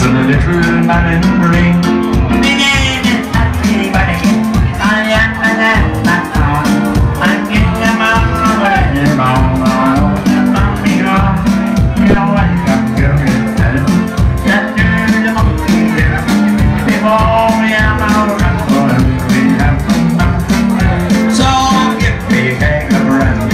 a little diamond ring. Before me, I'm out.